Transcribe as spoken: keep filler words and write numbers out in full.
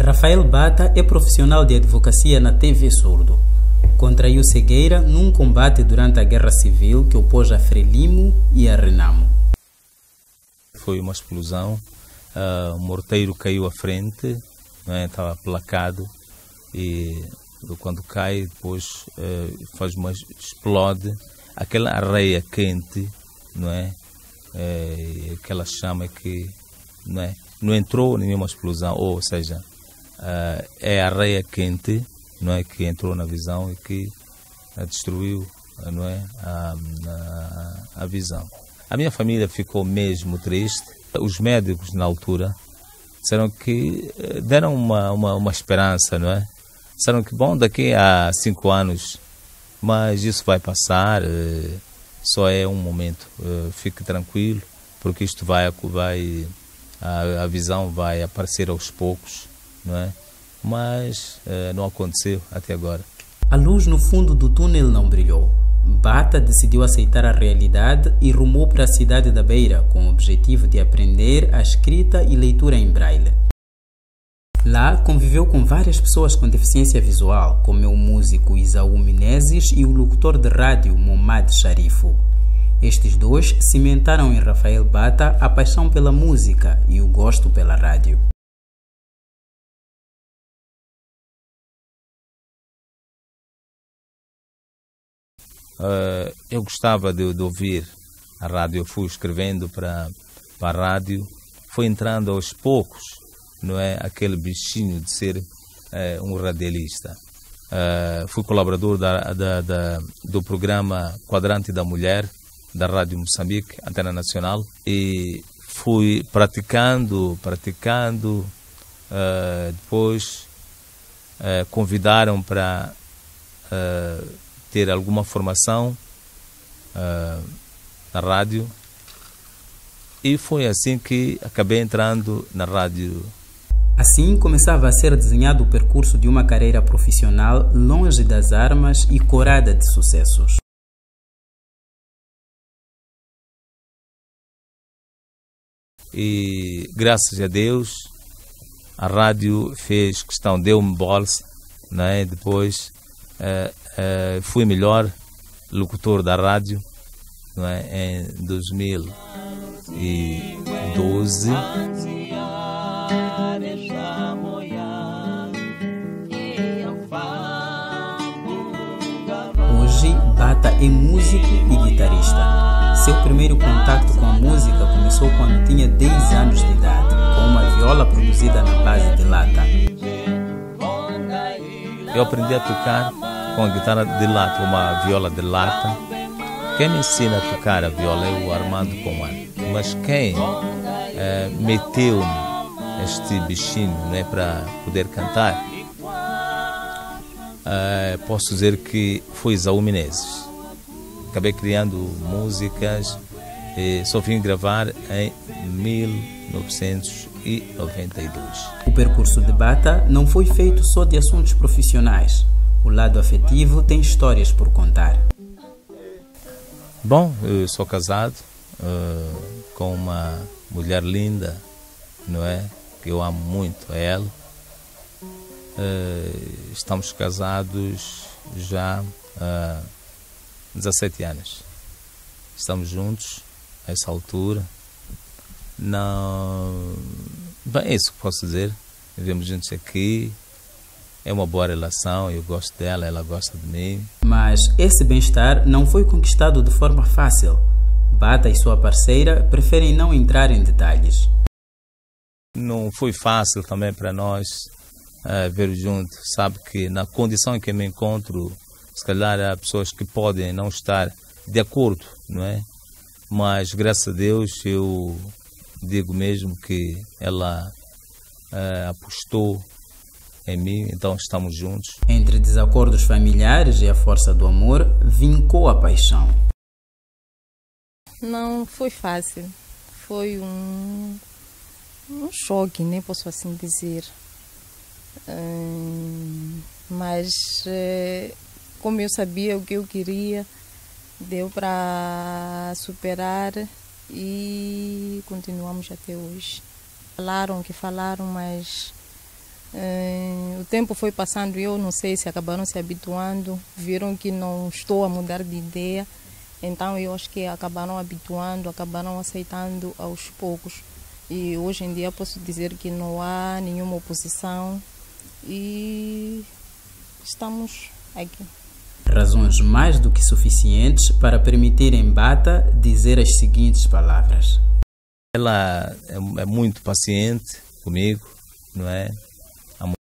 Rafael Bata é profissional de advocacia na T V Surdo. Contraiu cegueira num combate durante a Guerra Civil que opôs a Frelimo e a Renamo. Foi uma explosão, uh, o morteiro caiu à frente, né, estava placado e quando cai depois uh, faz uma explode, aquela areia quente, não é? É, aquela chama que não, é, não entrou nenhuma explosão, ou seja, uh, é a areia quente, não é, que entrou na visão e que uh, destruiu, não é, a, a, a visão. A minha família ficou mesmo triste. Os médicos na altura disseram que deram uma, uma, uma esperança, não é? Disseram que, bom, daqui a cinco anos, mas isso vai passar, só é um momento, fique tranquilo, porque isto vai, vai a, a visão vai aparecer aos poucos, não é? Mas não aconteceu até agora. A luz no fundo do túnel não brilhou. Bata decidiu aceitar a realidade e rumou para a cidade da Beira com o objetivo de aprender a escrita e leitura em braille. Lá conviveu com várias pessoas com deficiência visual, como o músico Isaú Menezes e o locutor de rádio Momad Sharifo. Estes dois cimentaram em Rafael Bata a paixão pela música e o gosto pela rádio. Uh, eu gostava de, de ouvir a rádio, eu fui escrevendo para, para a rádio, foi entrando aos poucos, não é, aquele bichinho de ser uh, um radialista. Uh, fui colaborador da, da, da, do programa Quadrante da Mulher, da Rádio Moçambique, Antena Nacional, e fui praticando, praticando, uh, depois uh, convidaram para uh, ter alguma formação uh, na rádio, e foi assim que acabei entrando na rádio. Assim começava a ser desenhado o percurso de uma carreira profissional longe das armas e corada de sucessos. E graças a Deus a rádio fez questão, deu-me bolsa, né? Depois uh, uh, fui melhor locutor da rádio, não é? Em dois mil e doze. Hoje Bata é músico e guitarrista. Seu primeiro contato com a música começou quando tinha dez anos de idade, com uma viola produzida na base de lata. Eu aprendi a tocar com a guitarra de lata, uma viola de lata. Quem me ensina a tocar a viola é o Armando Comando. Mas quem é, meteu-me este bichinho, né, para poder cantar, é, posso dizer que foi Isaú Menezes. Acabei criando músicas e só vim gravar em mil novecentos e noventa e dois. O percurso de Bata não foi feito só de assuntos profissionais. O lado afetivo tem histórias por contar. Bom, eu sou casado uh, com uma mulher linda, não é? Que eu amo muito a ela. Uh, estamos casados já há dezassete anos. Estamos juntos a essa altura. Não... Bem, é isso que posso dizer. Vivemos juntos aqui. É uma boa relação, eu gosto dela, ela gosta de mim. Mas esse bem-estar não foi conquistado de forma fácil. Bata e sua parceira preferem não entrar em detalhes. Não foi fácil também para nós uh, ver junto. Sabe que na condição em que me encontro, se calhar há pessoas que podem não estar de acordo, não é? Mas graças a Deus eu digo mesmo que ela uh, apostou em mim, então estamos juntos. Entre desacordos familiares e a força do amor, vincou a paixão. Não foi fácil. Foi um, um choque, nem posso assim dizer. Hum, mas eh, como eu sabia o que eu queria, deu para superar e continuamos até hoje. Falaram que falaram, mas Uh, o tempo foi passando e eu não sei se acabaram se habituando, viram que não estou a mudar de ideia, então eu acho que acabaram habituando, acabaram aceitando aos poucos. E hoje em dia posso dizer que não há nenhuma oposição e estamos aqui. Razões mais do que suficientes para permitirem Bata dizer as seguintes palavras. Ela é, é muito paciente comigo, não é?